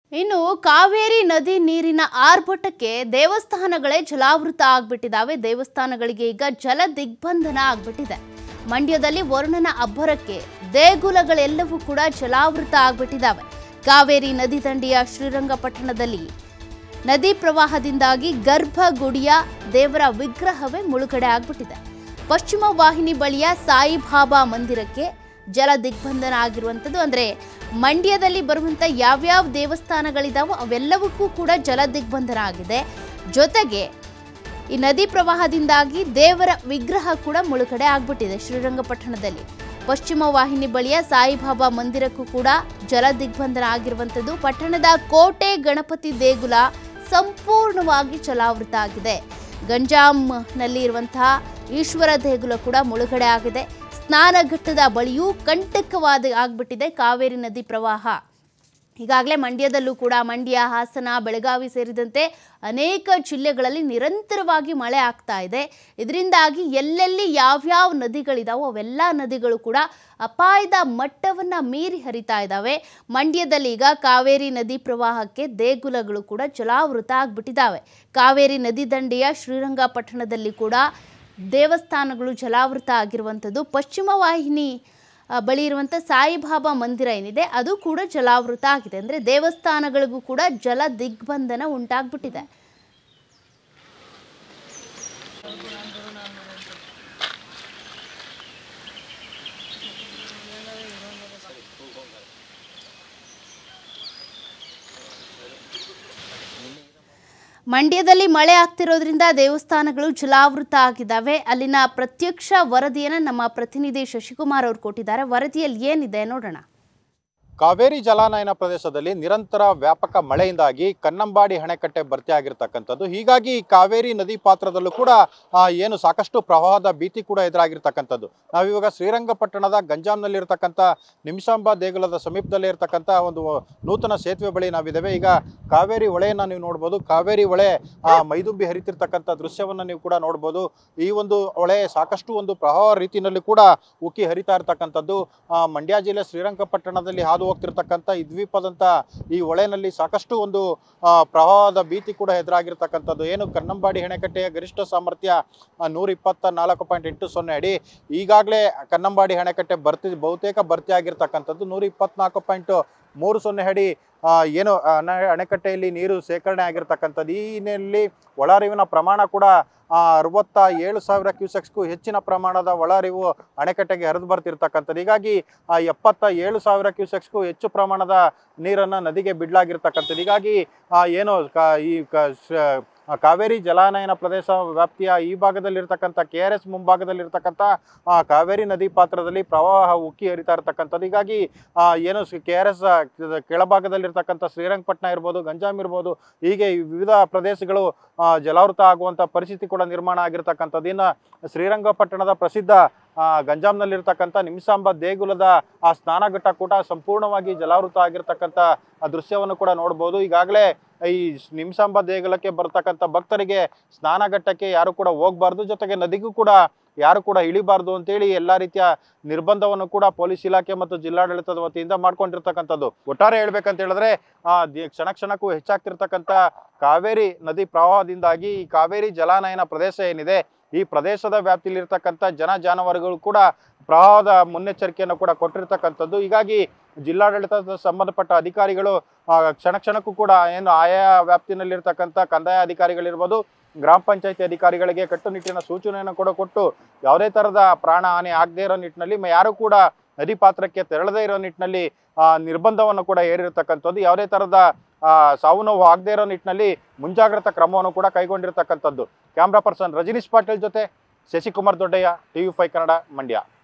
ಇನ್ನು ಕಾವೇರಿ ನದಿ ನೀರಿನ ಆರ್ಭಟಕ್ಕೆ ದೇವಸ್ಥಾನಗಳೇ ಜಲಾವೃತ ಆಗ್ಬಿಟ್ಟಿದ್ದಾವೆ. ದೇವಸ್ಥಾನಗಳಿಗೆ ಈಗ ಜಲ ದಿಗ್ಬಂಧನ ಆಗ್ಬಿಟ್ಟಿದೆ. ಮಂಡ್ಯದಲ್ಲಿ ವರುಣನ ಅಬ್ಬರಕ್ಕೆ ದೇಗುಲಗಳೆಲ್ಲವೂ ಕೂಡ ಜಲಾವೃತ ಆಗ್ಬಿಟ್ಟಿದ್ದಾವೆ. ಕಾವೇರಿ ನದಿ ದಂಡೆಯ ಶ್ರೀರಂಗಪಟ್ಟಣದಲ್ಲಿ ನದಿ ಪ್ರವಾಹದಿಂದಾಗಿ ಗರ್ಭಗುಡಿಯ ದೇವರ ವಿಗ್ರಹವೇ ಮುಳುಗಡೆ ಆಗ್ಬಿಟ್ಟಿದೆ. ಪಶ್ಚಿಮ ವಾಹಿನಿ ಬಳಿಯ ಸಾಯಿಬಾಬಾ ಮಂದಿರಕ್ಕೆ ಜಲ ದಿಗ್ಬಂಧನ ಆಗಿರುವಂಥದ್ದು. ಅಂದರೆ ಮಂಡ್ಯದಲ್ಲಿ ಬರುವಂಥ ಯಾವ್ಯಾವ ದೇವಸ್ಥಾನಗಳಿದಾವೋ ಅವೆಲ್ಲವಕ್ಕೂ ಕೂಡ ಜಲ ದಿಗ್ಬಂಧನ ಆಗಿದೆ. ಜೊತೆಗೆ ಈ ನದಿ ಪ್ರವಾಹದಿಂದಾಗಿ ದೇವರ ವಿಗ್ರಹ ಕೂಡ ಮುಳುಗಡೆ ಆಗ್ಬಿಟ್ಟಿದೆ. ಶ್ರೀರಂಗಪಟ್ಟಣದಲ್ಲಿ ಪಶ್ಚಿಮ ವಾಹಿನಿ ಬಳಿಯ ಸಾಯಿಬಾಬಾ ಮಂದಿರಕ್ಕೂ ಕೂಡ ಜಲ ದಿಗ್ಬಂಧನ ಆಗಿರುವಂಥದ್ದು. ಪಟ್ಟಣದ ಕೋಟೆ ಗಣಪತಿ ದೇಗುಲ ಸಂಪೂರ್ಣವಾಗಿ ಜಲಾವೃತ ಆಗಿದೆ. ಗಂಜಾಂನಲ್ಲಿ ಇರುವಂತಹ ಈಶ್ವರ ದೇಗುಲ ಕೂಡ ಮುಳುಗಡೆ ಆಗಿದೆ. ಸ್ನಾನಘಟ್ಟದ ಬಳಿಯೂ ಕಂಟಕವಾದ ಆಗ್ಬಿಟ್ಟಿದೆ ಕಾವೇರಿ ನದಿ ಪ್ರವಾಹ. ಈಗಾಗಲೇ ಮಂಡ್ಯದಲ್ಲೂ ಕೂಡ ಮಂಡ್ಯ, ಹಾಸನ, ಬೆಳಗಾವಿ ಸೇರಿದಂತೆ ಅನೇಕ ಜಿಲ್ಲೆಗಳಲ್ಲಿ ನಿರಂತರವಾಗಿ ಮಳೆ ಆಗ್ತಾ ಇದೆ. ಇದರಿಂದಾಗಿ ಎಲ್ಲೆಲ್ಲಿ ಯಾವ್ಯಾವ ನದಿಗಳಿದಾವೋ ಅವೆಲ್ಲ ನದಿಗಳು ಕೂಡ ಅಪಾಯದ ಮಟ್ಟವನ್ನು ಮೀರಿ ಹರಿತಾ ಇದ್ದಾವೆ. ಮಂಡ್ಯದಲ್ಲಿ ಈಗ ಕಾವೇರಿ ನದಿ ಪ್ರವಾಹಕ್ಕೆ ದೇಗುಲಗಳು ಕೂಡ ಜಲಾವೃತ ಆಗ್ಬಿಟ್ಟಿದ್ದಾವೆ. ಕಾವೇರಿ ನದಿ ದಂಡೆಯ ಶ್ರೀರಂಗಪಟ್ಟಣದಲ್ಲಿ ಕೂಡ ದೇವಸ್ಥಾನಗಳು ಜಲಾವೃತ ಆಗಿರುವಂಥದ್ದು. ಪಶ್ಚಿಮ ವಾಹಿನಿ ಬಳಿ ಇರುವಂಥ ಸಾಯಿಬಾಬಾ ಮಂದಿರ ಏನಿದೆ ಅದು ಕೂಡ ಜಲಾವೃತ ಆಗಿದೆ. ಅಂದರೆ ದೇವಸ್ಥಾನಗಳಿಗೂ ಕೂಡ ಜಲ ದಿಗ್ಬಂಧನ ಉಂಟಾಗ್ಬಿಟ್ಟಿದೆ. ಮಂಡ್ಯದಲ್ಲಿ ಮಳೆ ಆಗ್ತಿರೋದ್ರಿಂದ ದೇವಸ್ಥಾನಗಳು ಜಲಾವೃತ ಆಗಿದ್ದಾವೆ. ಅಲ್ಲಿನ ಪ್ರತ್ಯಕ್ಷ ವರದಿಯನ್ನು ನಮ್ಮ ಪ್ರತಿನಿಧಿ ಶಶಿಕುಮಾರ್ ಅವರು ಕೊಟ್ಟಿದ್ದಾರೆ. ವರದಿಯಲ್ಲಿ ಏನಿದೆ ನೋಡೋಣ. ಕಾವೇರಿ ಜಲಾನಯನ ಪ್ರದೇಶದಲ್ಲಿ ನಿರಂತರ ವ್ಯಾಪಕ ಮಳೆಯಿಂದಾಗಿ ಕನ್ನಂಬಾಡಿ ಅಣೆಕಟ್ಟೆ ಭರ್ತಿಯಾಗಿರ್ತಕ್ಕಂಥದ್ದು. ಹೀಗಾಗಿ ಕಾವೇರಿ ನದಿ ಪಾತ್ರದಲ್ಲೂ ಕೂಡ ಏನು ಸಾಕಷ್ಟು ಪ್ರವಾಹದ ಭೀತಿ ಕೂಡ ಎದುರಾಗಿರ್ತಕ್ಕಂಥದ್ದು. ನಾವಿವಾಗ ಶ್ರೀರಂಗಪಟ್ಟಣದ ಗಂಜಾಂನಲ್ಲಿರ್ತಕ್ಕಂಥ ನಿಮಿಷಾಂಬ ದೇಗುಲದ ಸಮೀಪದಲ್ಲೇ ಇರತಕ್ಕಂಥ ಒಂದು ನೂತನ ಸೇತುವೆ ಬಳಿ ನಾವಿದ್ದೇವೆ. ಈಗ ಕಾವೇರಿ ಹೊಳೆಯನ್ನು ನೀವು ನೋಡ್ಬೋದು. ಕಾವೇರಿ ಹೊಳೆ ಮೈದುಂಬಿ ಹರಿತಿರ್ತಕ್ಕಂಥ ದೃಶ್ಯವನ್ನು ನೀವು ಕೂಡ ನೋಡ್ಬೋದು. ಈ ಒಂದು ಹೊಳೆ ಸಾಕಷ್ಟು ಒಂದು ಪ್ರವಾಹ ರೀತಿಯಲ್ಲಿ ಕೂಡ ಉಕ್ಕಿ ಹರಿತಾ ಇರ್ತಕ್ಕಂಥದ್ದು. ಮಂಡ್ಯ ಜಿಲ್ಲೆ ಶ್ರೀರಂಗಪಟ್ಟಣದಲ್ಲಿ ಹಾದು ಹೋಗ್ತಿರ್ತಕ್ಕಂಥ ಈ ದ್ವೀಪದಂತ ಈ ಹೊಳೆನಲ್ಲಿ ಸಾಕಷ್ಟು ಒಂದು ಪ್ರವಾಹದ ಭೀತಿ ಕೂಡ ಎದುರಾಗಿರ್ತಕ್ಕಂಥದ್ದು. ಏನು ಕನ್ನಂಬಾಡಿ ಅಣೆಕಟ್ಟೆಯ ಗರಿಷ್ಠ ಸಾಮರ್ಥ್ಯ 124.80 ಅಡಿ. ಈಗಾಗಲೇ ಕನ್ನಂಬಾಡಿ ಅಣೆಕಟ್ಟೆ ಬಹುತೇಕ ಭರ್ತಿ ಆಗಿರ್ತಕ್ಕಂಥದ್ದು. 124.30 ಅಡಿ ಏನು ಅಣೆಕಟ್ಟೆಯಲ್ಲಿ ನೀರು ಶೇಖರಣೆ ಆಗಿರ್ತಕ್ಕಂಥದ್ದು. ಈ ಹಿನ್ನೆಲೆಯಲ್ಲಿ ಒಳಹರಿವಿನ ಪ್ರಮಾಣ ಕೂಡ 67,000 ಕ್ಯೂಸೆಕ್ಸ್ಗೂ ಹೆಚ್ಚಿನ ಪ್ರಮಾಣದ ಒಳಹರಿವು ಅಣೆಕಟ್ಟೆಗೆ ಹರಿದು ಬರ್ತಿರ್ತಕ್ಕಂಥದ್ದು. ಹೀಗಾಗಿ 77,000 ಕ್ಯೂಸೆಕ್ಸ್ಗೂ ಹೆಚ್ಚು ಪ್ರಮಾಣದ ನೀರನ್ನು ನದಿಗೆ ಬಿಡಲಾಗಿರ್ತಕ್ಕಂಥದ್ದು. ಹೀಗಾಗಿ ಏನು ಈ ಕಾವೇರಿ ಜಲಾನಯನ ಪ್ರದೇಶ ವ್ಯಾಪ್ತಿಯ ಈ ಭಾಗದಲ್ಲಿರ್ತಕ್ಕಂಥ KRS ಮುಂಭಾಗದಲ್ಲಿರ್ತಕ್ಕಂಥ ಕಾವೇರಿ ನದಿ ಪಾತ್ರದಲ್ಲಿ ಪ್ರವಾಹ ಉಕ್ಕಿ ಹರಿತಾ ಇರ್ತಕ್ಕಂಥದ್ದು. ಹೀಗಾಗಿ ಏನು KRS ಕೆಳಭಾಗದಲ್ಲಿರ್ತಕ್ಕಂಥ ಶ್ರೀರಂಗಪಟ್ಟಣ ಇರ್ಬೋದು, ಗಂಜಾಂ ಇರ್ಬೋದು, ಹೀಗೆ ವಿವಿಧ ಪ್ರದೇಶಗಳು ಜಲಾವೃತ ಆಗುವಂಥ ಪರಿಸ್ಥಿತಿ ಕೂಡ ನಿರ್ಮಾಣ ಆಗಿರ್ತಕ್ಕಂಥದ್ದು. ಇನ್ನು ಶ್ರೀರಂಗಪಟ್ಟಣದ ಪ್ರಸಿದ್ಧ ಗಂಜಾಂನಲ್ಲಿರ್ತಕ್ಕಂಥ ನಿಮಿಷಾಂಬ ದೇಗುಲದ ಆ ಸ್ನಾನಘಟ್ಟ ಕೂಡ ಸಂಪೂರ್ಣವಾಗಿ ಜಲಾವೃತ ಆಗಿರ್ತಕ್ಕಂಥ ದೃಶ್ಯವನ್ನು ಕೂಡ ನೋಡ್ಬೋದು. ಈಗಾಗಲೇ ಈ ನಿಮಿಷಾಂಬ ದೇಗುಲಕ್ಕೆ ಬರ್ತಕ್ಕಂಥ ಭಕ್ತರಿಗೆ ಸ್ನಾನಘಟ್ಟಕ್ಕೆ ಯಾರು ಕೂಡ ಹೋಗಬಾರ್ದು, ಜೊತೆಗೆ ನದಿಗೂ ಕೂಡ ಯಾರು ಕೂಡ ಇಳಿಬಾರ್ದು ಅಂತೇಳಿ ಎಲ್ಲ ರೀತಿಯ ನಿರ್ಬಂಧವನ್ನು ಕೂಡ ಪೊಲೀಸ್ ಇಲಾಖೆ ಮತ್ತು ಜಿಲ್ಲಾಡಳಿತದ ವತಿಯಿಂದ ಮಾಡ್ಕೊಂಡಿರ್ತಕ್ಕಂಥದ್ದು. ಒಟ್ಟಾರೆ ಹೇಳ್ಬೇಕಂತ ಹೇಳಿದ್ರೆ ಕ್ಷಣ ಕ್ಷಣಕ್ಕೂ ಹೆಚ್ಚಾಗ್ತಿರ್ತಕ್ಕಂಥ ಕಾವೇರಿ ನದಿ ಪ್ರವಾಹದಿಂದಾಗಿ ಈ ಕಾವೇರಿ ಜಲಾನಯನ ಪ್ರದೇಶ ಏನಿದೆ ಈ ಪ್ರದೇಶದ ವ್ಯಾಪ್ತಿಯಲ್ಲಿರ್ತಕ್ಕಂಥ ಜಾನುವಾರುಗಳು ಕೂಡ ಪ್ರವಾಹದ ಮುನ್ನೆಚ್ಚರಿಕೆಯನ್ನು ಕೂಡ ಕೊಟ್ಟಿರ್ತಕ್ಕಂಥದ್ದು. ಹೀಗಾಗಿ ಜಿಲ್ಲಾಡಳಿತದ ಸಂಬಂಧಪಟ್ಟ ಅಧಿಕಾರಿಗಳು ಕ್ಷಣ ಕ್ಷಣಕ್ಕೂ ಕೂಡ ಏನು ಆಯಾ ವ್ಯಾಪ್ತಿನಲ್ಲಿರ್ತಕ್ಕಂಥ ಕಂದಾಯ ಅಧಿಕಾರಿಗಳಿರ್ಬೋದು, ಗ್ರಾಮ ಪಂಚಾಯತಿ ಅಧಿಕಾರಿಗಳಿಗೆ ಕಟ್ಟುನಿಟ್ಟಿನ ಸೂಚನೆಯನ್ನು ಕೂಡ ಕೊಟ್ಟು ಯಾವುದೇ ಥರದ ಪ್ರಾಣ ಹಾನಿ ಆಗದೇ ಇರೋ ನಿಟ್ಟಿನಲ್ಲಿ ಯಾರು ಕೂಡ ನದಿ ಪಾತ್ರಕ್ಕೆ ತೆರಳದೇ ಇರೋ ನಿಟ್ಟಿನಲ್ಲಿ ನಿರ್ಬಂಧವನ್ನು ಕೂಡ ಹೇರಿರ್ತಕ್ಕಂಥದ್ದು. ಯಾವುದೇ ಥರದ ಸಾವು ನೋವು ಆಗದೇ ಇರೋ ನಿಟ್ಟಿನಲ್ಲಿ ಮುಂಜಾಗ್ರತಾ ಕ್ರಮವನ್ನು ಕೂಡ ಕೈಗೊಂಡಿರ್ತಕ್ಕಂಥದ್ದು. ಕ್ಯಾಮ್ರಾ ಪರ್ಸನ್ ರಜನೀಶ್ ಪಾಟೀಲ್ ಜೊತೆ ಶಶಿಕುಮಾರ್ ದೊಡ್ಡಯ್ಯ, TV5 ಕನ್ನಡ, ಮಂಡ್ಯ.